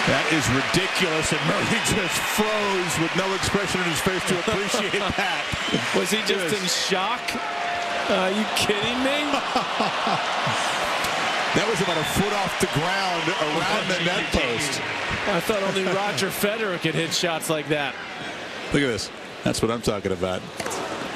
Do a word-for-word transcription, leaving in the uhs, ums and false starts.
That is ridiculous, and Murray just froze with no expression in his face to appreciate that. Was he just in shock? Uh, are you kidding me? That was about a foot off the ground around the net post. I thought only Roger Federer could hit shots like that. Look at this. That's what I'm talking about.